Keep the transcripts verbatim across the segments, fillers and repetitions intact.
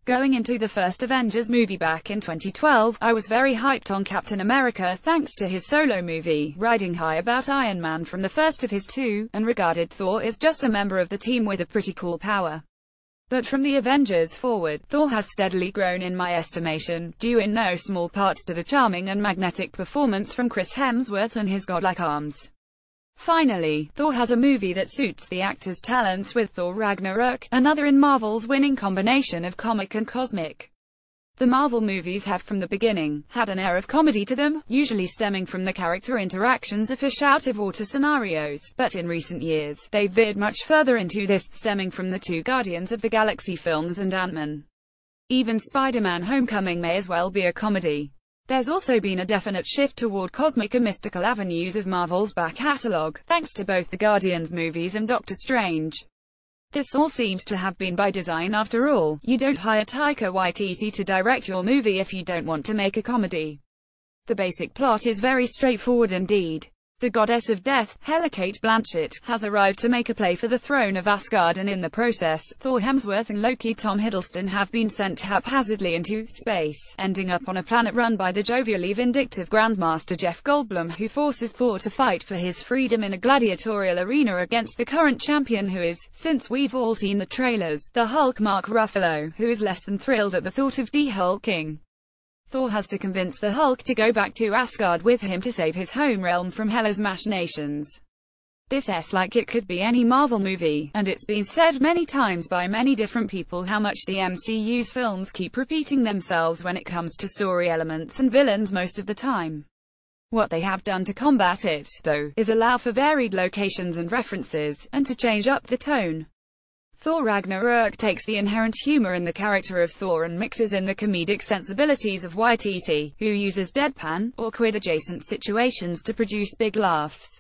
Going into the first Avengers movie back in twenty twelve, I was very hyped on Captain America thanks to his solo movie, riding high about Iron Man from the first of his two, and regarded Thor as just a member of the team with a pretty cool power. But from the Avengers forward, Thor has steadily grown in my estimation, due in no small part to the charming and magnetic performance from Chris Hemsworth and his godlike arms. Finally, Thor has a movie that suits the actor's talents with Thor Ragnarok, another in Marvel's winning combination of comic and cosmic. The Marvel movies have from the beginning had an air of comedy to them, usually stemming from the character interactions of fish out of water scenarios, but in recent years, they've veered much further into this, stemming from the two Guardians of the Galaxy films and Ant-Man. Even Spider-Man Homecoming may as well be a comedy. There's also been a definite shift toward cosmic and mystical avenues of Marvel's back catalogue, thanks to both the Guardians movies and Doctor Strange. This all seems to have been by design after all. You don't hire Taika Waititi to direct your movie if you don't want to make a comedy. The basic plot is very straightforward indeed. The goddess of death, Hela Kate Blanchett, has arrived to make a play for the throne of Asgard, and in the process, Thor Hemsworth and Loki Tom Hiddleston have been sent haphazardly into space, ending up on a planet run by the jovially vindictive Grandmaster Jeff Goldblum, who forces Thor to fight for his freedom in a gladiatorial arena against the current champion, who is, since we've all seen the trailers, the Hulk Mark Ruffalo, who is less than thrilled at the thought of de-hulking. Thor has to convince the Hulk to go back to Asgard with him to save his home realm from Hela's machinations. This is like it could be any Marvel movie, and it's been said many times by many different people how much the M C U's films keep repeating themselves when it comes to story elements and villains most of the time. What they have done to combat it, though, is allow for varied locations and references, and to change up the tone. Thor Ragnarok takes the inherent humor in the character of Thor and mixes in the comedic sensibilities of Waititi, who uses deadpan, awkward-adjacent situations to produce big laughs.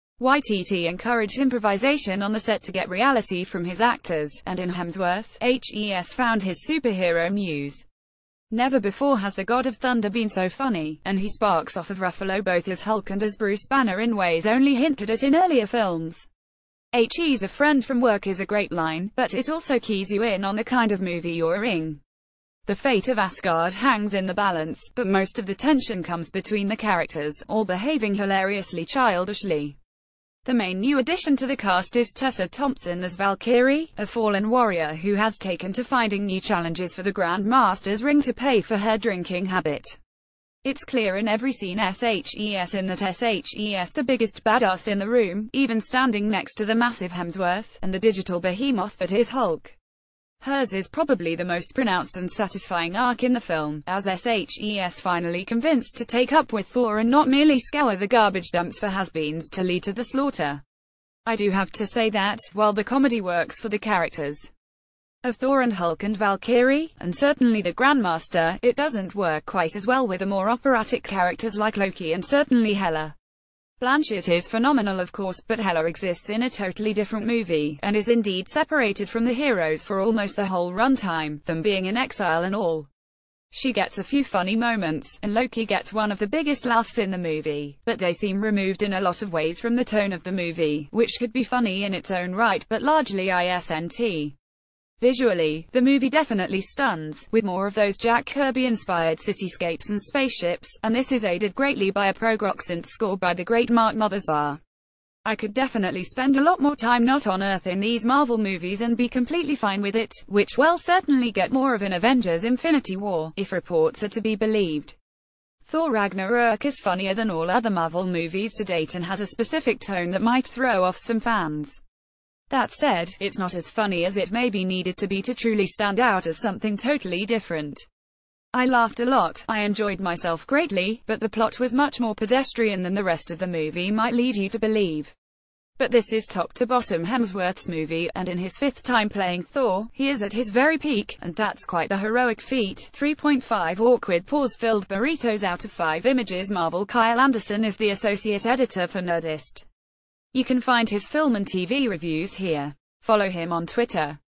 Waititi encouraged improvisation on the set to get reality from his actors, and in Hemsworth, Hes found his superhero muse. Never before has the God of Thunder been so funny, and he sparks off of Ruffalo both as Hulk and as Bruce Banner in ways only hinted at in earlier films. "He's a friend from work" is a great line, but it also keys you in on the kind of movie you're in. The fate of Asgard hangs in the balance, but most of the tension comes between the characters, all behaving hilariously childishly. The main new addition to the cast is Tessa Thompson as Valkyrie, a fallen warrior who has taken to finding new challenges for the Grand Master's ring to pay for her drinking habit. It's clear in every scene Shes in that Shes the biggest badass in the room, even standing next to the massive Hemsworth, and the digital behemoth that is Hulk. Hers is probably the most pronounced and satisfying arc in the film, as Shes finally convinced to take up with Thor and not merely scour the garbage dumps for has-beens to lead to the slaughter. I do have to say that, while the comedy works for the characters of Thor and Hulk and Valkyrie, and certainly the Grandmaster, it doesn't work quite as well with the more operatic characters like Loki and certainly Hela. Blanchett is phenomenal of course, but Hela exists in a totally different movie, and is indeed separated from the heroes for almost the whole runtime, them being in exile and all. She gets a few funny moments, and Loki gets one of the biggest laughs in the movie, but they seem removed in a lot of ways from the tone of the movie, which could be funny in its own right but largely isn't. Visually, the movie definitely stuns, with more of those Jack Kirby-inspired cityscapes and spaceships, and this is aided greatly by a prog-rock synth score by the great Mark Mothersbaugh. I could definitely spend a lot more time not on Earth in these Marvel movies and be completely fine with it, which will certainly get more of an Avengers Infinity War, if reports are to be believed. Thor Ragnarok is funnier than all other Marvel movies to date and has a specific tone that might throw off some fans. That said, it's not as funny as it may be needed to be to truly stand out as something totally different. I laughed a lot, I enjoyed myself greatly, but the plot was much more pedestrian than the rest of the movie might lead you to believe. But this is top to bottom Hemsworth's movie, and in his fifth time playing Thor, he is at his very peak, and that's quite the heroic feat. three point five awkward pause-filled burritos out of five images. Marvel. Kyle Anderson is the associate editor for Nerdist. You can find his film and T V reviews here. Follow him on Twitter.